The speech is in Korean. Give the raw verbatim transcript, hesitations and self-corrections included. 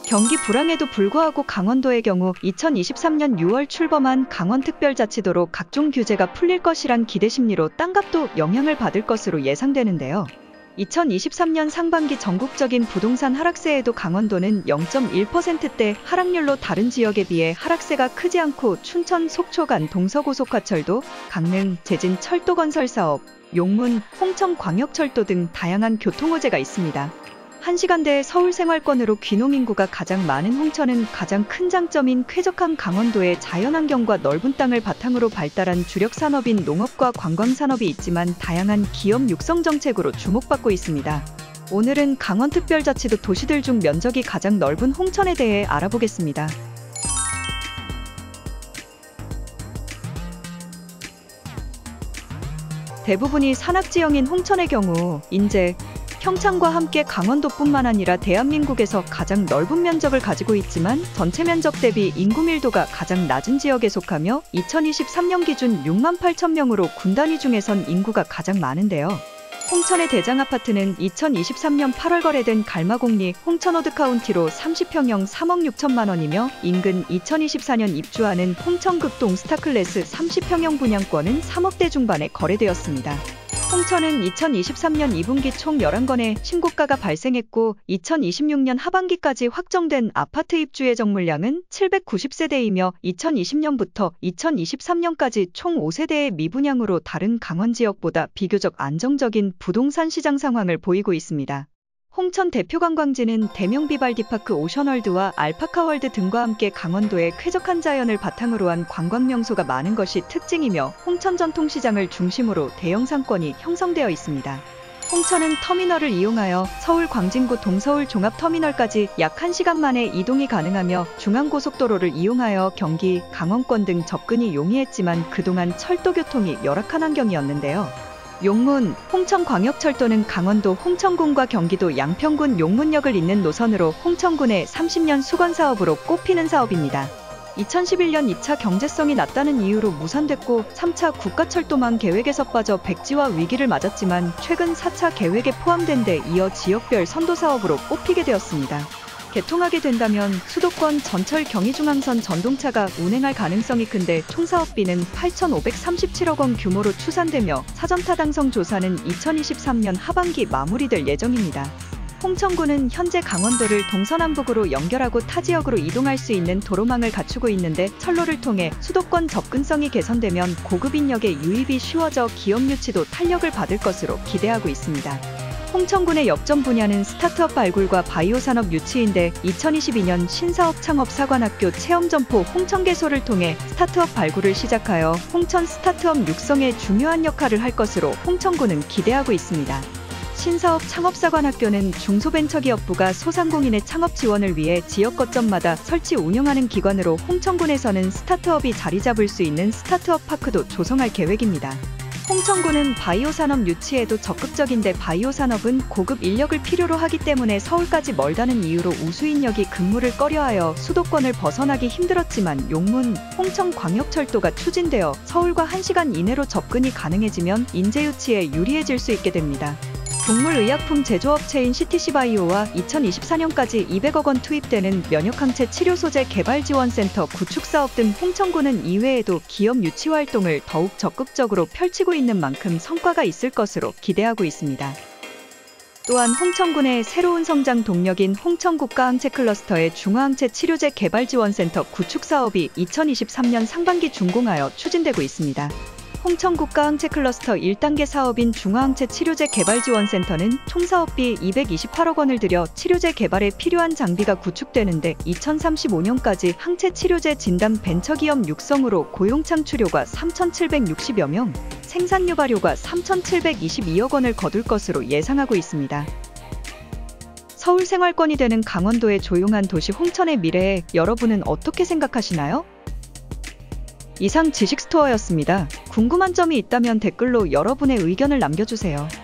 경기 불황에도 불구하고 강원도의 경우 이천이십삼 년 유월 출범한 강원특별자치도로 각종 규제가 풀릴 것이란 기대 심리로 땅값도 영향을 받을 것으로 예상되는데요. 이천이십삼 년 상반기 전국적인 부동산 하락세에도 강원도는 영 점 일 퍼센트대 하락률로 다른 지역에 비해 하락세가 크지 않고 춘천, 속초 간 동서고속화철도, 강릉, 제진 철도건설사업, 용문, 홍천광역철도 등 다양한 교통호재가 있습니다. 한 시간대에 서울 생활권으로 귀농인구가 가장 많은 홍천은 가장 큰 장점인 쾌적한 강원도의 자연환경과 넓은 땅을 바탕으로 발달한 주력 산업인 농업과 관광산업이 있지만 다양한 기업 육성 정책으로 주목받고 있습니다. 오늘은 강원특별자치도 도시들 중 면적이 가장 넓은 홍천에 대해 알아보겠습니다. 대부분이 산악지형인 홍천의 경우 인제, 평창과 함께 강원도뿐만 아니라 대한민국에서 가장 넓은 면적을 가지고 있지만 전체 면적 대비 인구 밀도가 가장 낮은 지역에 속하며 이천이십삼 년 기준 육만 팔천 명으로 군 단위 중에선 인구가 가장 많은데요. 홍천의 대장아파트는 이천이십삼 년 팔월 거래된 갈마공리 홍천오드카운티로 삼십 평형 삼억 육천만 원이며 인근 이천이십사 년 입주하는 홍천극동 스타클래스 삼십 평형 분양권은 삼억대 중반에 거래되었습니다. 홍천은 이천이십삼 년 이 분기 총 열한 건의 신고가가 발생했고 이천이십육 년 하반기까지 확정된 아파트 입주 예정 물량은 칠백구십 세대이며 이천이십 년부터 이천이십삼 년까지 총 오 세대의 미분양으로 다른 강원 지역보다 비교적 안정적인 부동산 시장 상황을 보이고 있습니다. 홍천 대표 관광지는 대명 비발디파크 오션월드와 알파카월드 등과 함께 강원도의 쾌적한 자연을 바탕으로 한 관광명소가 많은 것이 특징이며 홍천 전통시장을 중심으로 대형 상권이 형성되어 있습니다. 홍천은 터미널을 이용하여 서울 광진구 동서울 종합터미널까지 약 한 시간 만에 이동이 가능하며 중앙고속도로를 이용하여 경기, 강원권 등 접근이 용이했지만 그동안 철도교통이 열악한 환경이었는데요. 용문, 홍천광역철도는 강원도 홍천군과 경기도 양평군 용문역을 잇는 노선으로 홍천군의 삼십 년 수건사업으로 꼽히는 사업입니다. 이천십일 년 이 차 경제성이 낮다는 이유로 무산됐고 삼 차 국가철도망 계획에서 빠져 백지화 위기를 맞았지만 최근 사 차 계획에 포함된 데 이어 지역별 선도사업으로 뽑히게 되었습니다. 개통하게 된다면 수도권 전철 경의중앙선 전동차가 운행할 가능성이 큰데 총 사업비는 팔천오백삼십칠억 원 규모로 추산되며 사전타당성 조사는 이천이십삼 년 하반기 마무리될 예정입니다. 홍천군은 현재 강원도를 동서남북으로 연결하고 타 지역으로 이동할 수 있는 도로망을 갖추고 있는데 철로를 통해 수도권 접근성이 개선되면 고급 인력의 유입이 쉬워져 기업 유치도 탄력을 받을 것으로 기대하고 있습니다. 홍천군의 역점 분야는 스타트업 발굴과 바이오 산업 유치인데 이천이십이 년 신사업 창업 사관학교 체험점포 홍천개소를 통해 스타트업 발굴을 시작하여 홍천 스타트업 육성에 중요한 역할을 할 것으로 홍천군은 기대하고 있습니다. 신사업 창업사관학교는 중소벤처기업부가 소상공인의 창업 지원을 위해 지역 거점마다 설치 운영하는 기관으로 홍천군에서는 스타트업이 자리 잡을 수 있는 스타트업 파크도 조성할 계획입니다. 홍천군은 바이오 산업 유치에도 적극적인데 바이오 산업은 고급 인력을 필요로 하기 때문에 서울까지 멀다는 이유로 우수인력이 근무를 꺼려하여 수도권을 벗어나기 힘들었지만 용문, 홍천광역철도가 추진되어 서울과 한 시간 이내로 접근이 가능해지면 인재 유치에 유리해질 수 있게 됩니다. 동물의약품 제조업체인 씨티씨바이오와 이천이십사 년까지 이백억 원 투입되는 면역항체 치료소재 개발지원센터 구축사업 등 홍천군은 이외에도 기업 유치 활동을 더욱 적극적으로 펼치고 있는 만큼 성과가 있을 것으로 기대하고 있습니다. 또한 홍천군의 새로운 성장 동력인 홍천국가항체클러스터의 중화항체 치료제 개발지원센터 구축사업이 이천이십삼 년 상반기 준공하여 추진되고 있습니다. 홍천국가항체클러스터 일 단계 사업인 중화항체 치료제 개발지원센터는 총 사업비 이백이십팔억 원을 들여 치료제 개발에 필요한 장비가 구축되는데 이천삼십오 년까지 항체 치료제 진단 벤처기업 육성으로 고용 창출효과 삼천칠백육십여 명, 생산 유발효과 삼천칠백이십이억 원을 거둘 것으로 예상하고 있습니다. 서울 생활권이 되는 강원도의 조용한 도시 홍천의 미래에 여러분은 어떻게 생각하시나요? 이상 지식스토어였습니다. 궁금한 점이 있다면 댓글로 여러분의 의견을 남겨주세요.